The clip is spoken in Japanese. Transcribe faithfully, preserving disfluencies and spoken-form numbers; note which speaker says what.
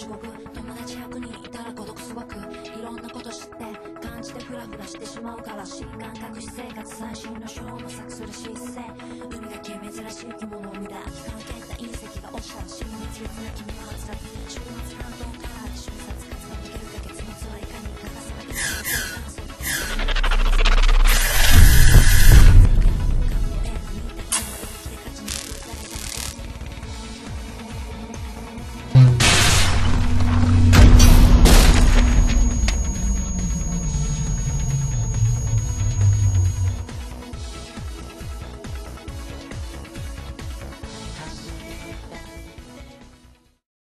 Speaker 1: 地獄。友達ひゃくにんいたら孤独すごく。いろんなこと知って感じてフラフラしてしまうから。新感覚私生活最新の手法模索する姿勢。海が消え珍しい生き物を生み出。期間限定隕石が落ちたら親密烈な君のはつらつ。週末半島